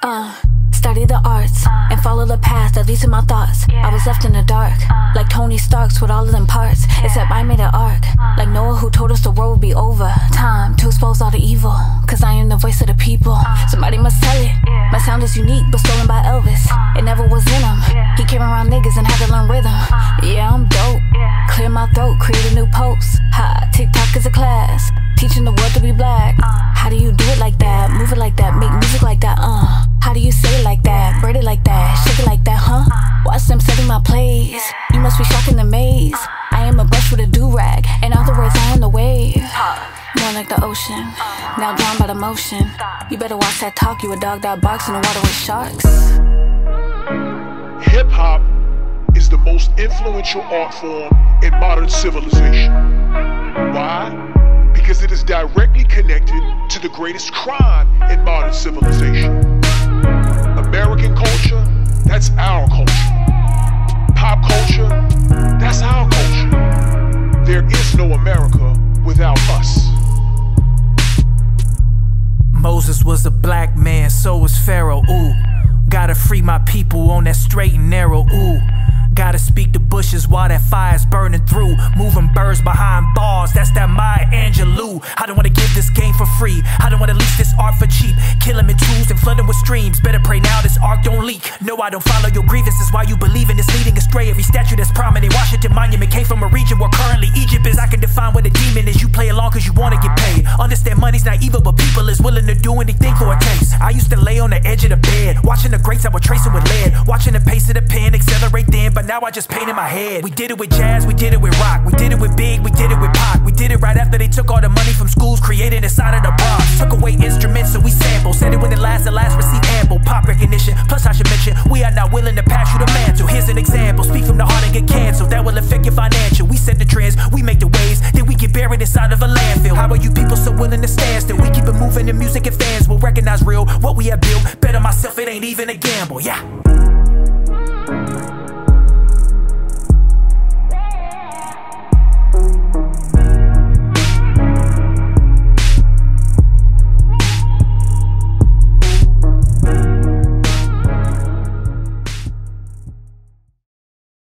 Study the arts and follow the path that leads to my thoughts. I was left in the dark, like Tony Stark's with all of them parts. Except I made an arc, like Noah who told us the world would be over. Time to expose all the evil, cause I am the voice of the people. Somebody must tell it. My sound is unique but stolen by Elvis. It never was in him. He came around niggas and had to learn rhythm. Yeah, I'm dope. Clear my throat, create a new post. Ha, TikTok is a class, teaching the world to be black. How do you do it like that? Move it like that, make music like that, How do you say it like that? Braid it like that, shake it like that, Watch them setting my plays. You must be shocked and amazed. I am a brush with a do-rag. In other words, I am the wave. More like the ocean, now drowned by the motion. You better watch that talk, you a dog that barks in the water with sharks. Hip-hop is the most influential art form in modern civilization. Why? Because it is directly connected to the greatest crime in modern civilization. American culture, that's our culture. Pop culture, that's our culture. There is no America without us. Moses was a black man, so was Pharaoh, ooh. Gotta free my people on that straight and narrow, ooh. Gotta speak to bushes while that fire's burning through. Moving birds behind bars, that's that Maya Angelou. I don't wanna give this game for free. I don't wanna lease this art for cheap. Kill them in twos and flood them with streams. Better pray now this arc don't leak. No, I don't follow your grievances. Why you believe in this leading astray. Every statue that's prominent, Washington Monument came from a region where currently Egypt is. I can define what a demon is. You play along cause you wanna get paid. Understand money's not evil, but people is willing to do anything for a taste. I used to lay on the edge of the bed, watching the greats I would trace it with lead. Watching the pace of the pen accelerate then, but now I just paint in my head. We did it with jazz, we did it with rock. We did it with Big, we did it with Pac. We did it right after they took all the money from schools created inside of the Bronx. Took away instruments so we sample. Said it when it lasts, the last receive ample pop recognition. Plus I should mention, we are not willing to pass you the mantle. Here's an example, speak from the heart and get canceled. That will affect your financial. We set the trends, we make the waves, then we get buried inside of a landfill. How are you people so willing to stand still? We keep it moving, the music and fans will recognize real what we have built. Bet on myself, it ain't even a gamble, yeah.